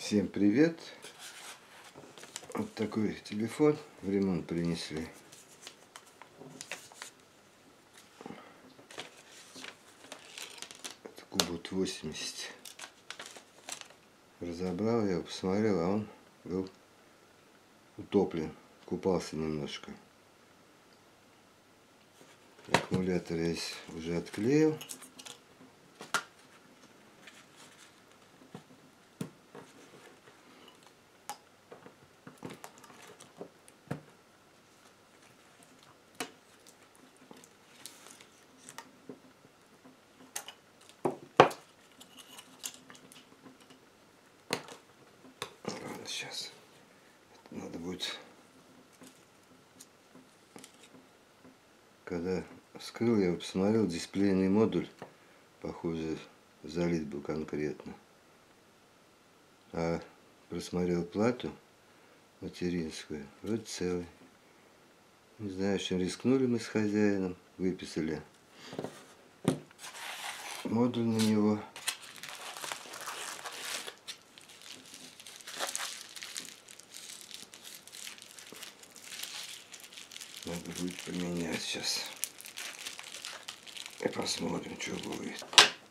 Всем привет! Вот такой телефон в ремонт принесли. Это Кубот 80. Разобрал я его, посмотрел, а он был утоплен. Купался немножко. Аккумулятор я здесь уже отклеил. Сейчас надо будет, когда вскрыл, я посмотрел, дисплейный модуль, похоже, залит был конкретно. А просмотрел плату материнскую, вроде целый. Не знаю, чем рискнули мы с хозяином, выписали модуль на него. Надо будет поменять сейчас. И посмотрим, что будет.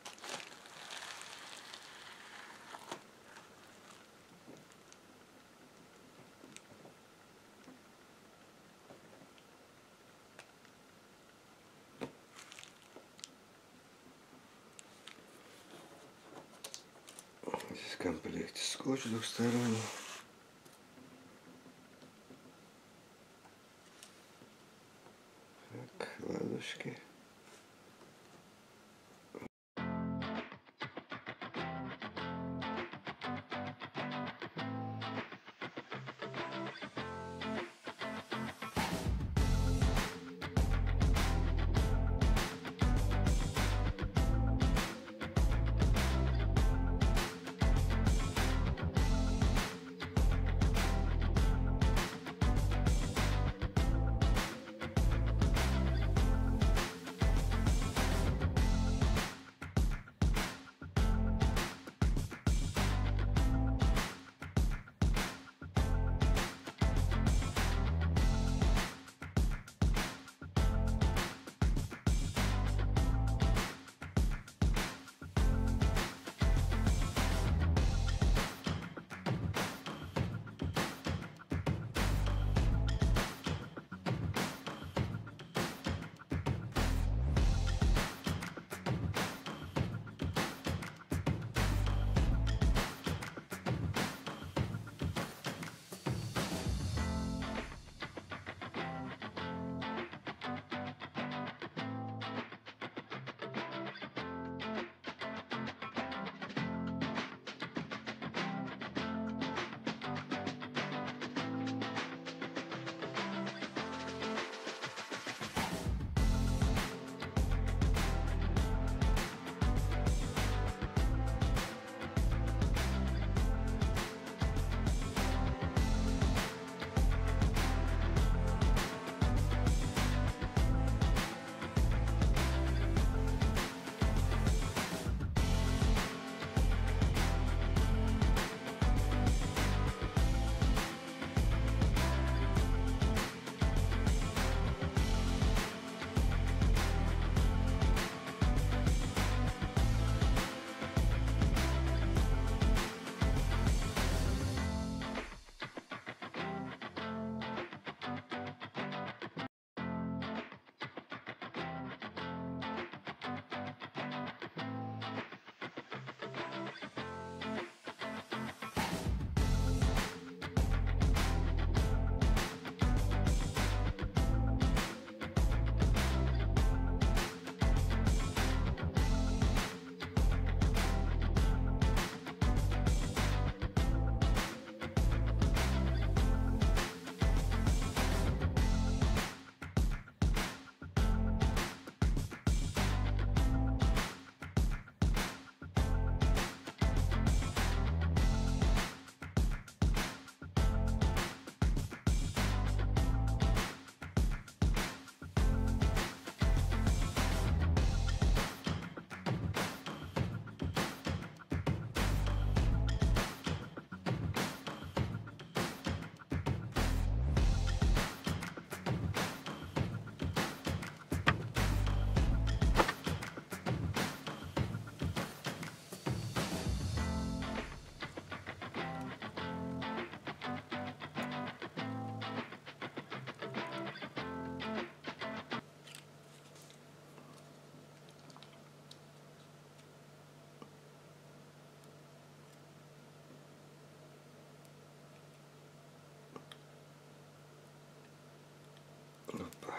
Здесь в комплекте скотч двухсторонний. Так, ладошки.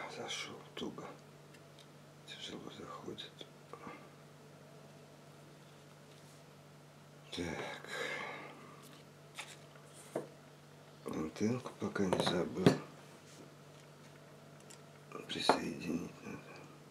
Зашел туго. Тяжело заходит. Так. Антенку пока не забыл. Присоединить надо.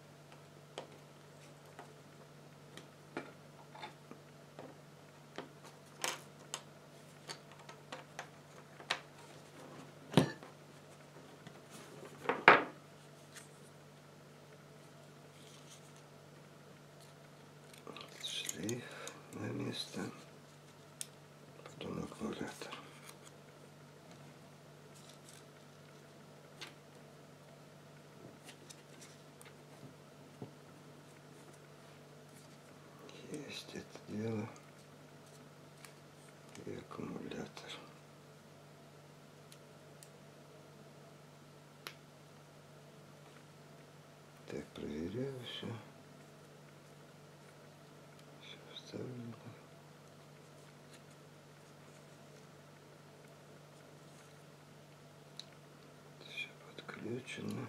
Шлейф на место. Потом аккумулятор. Есть это дело. И аккумулятор. Так, проверяю все. Все вставлено. Все подключено.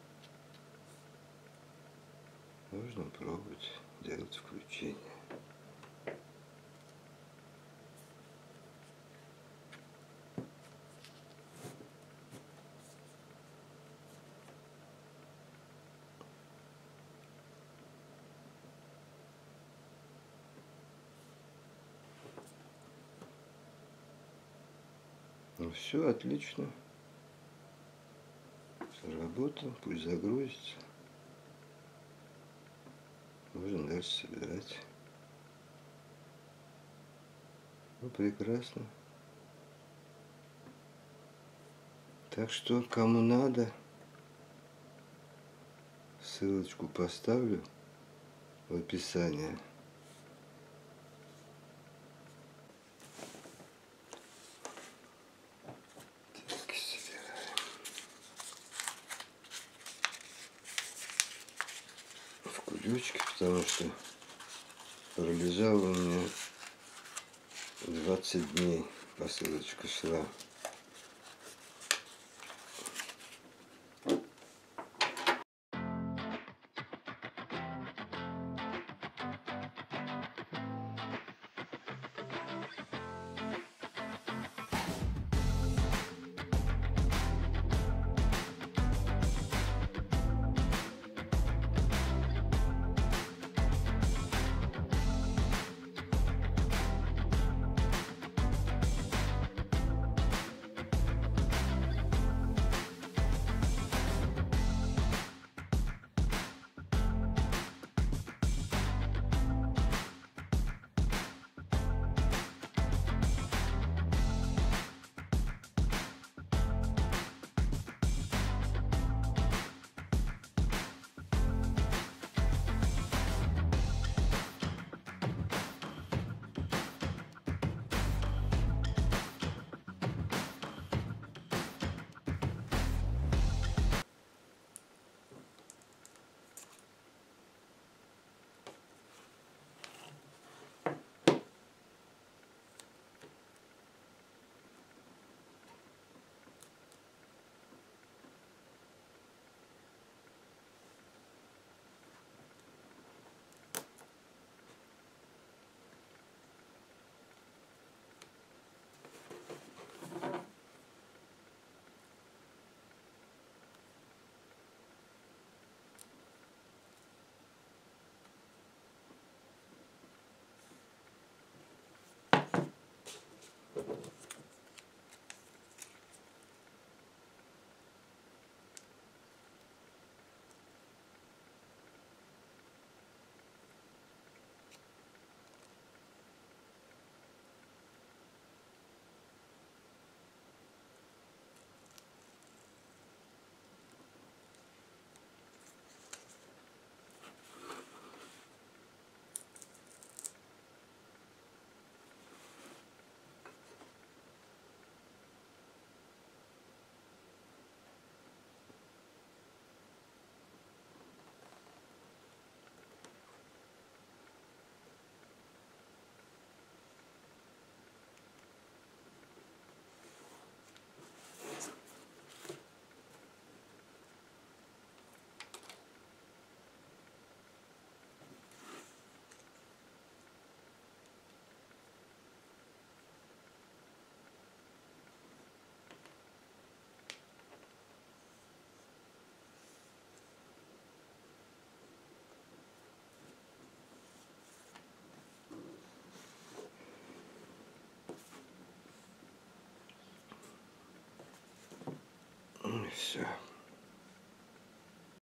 Можно пробовать делать включение. Ну все, отлично. Сработал, пусть загрузится. Можно дальше собирать. Ну, прекрасно. Так что, кому надо, ссылочку поставлю в описании. Так, собираем. В кулечке, потому что пролежал у меня 20 дней. Посылочка шла. Все.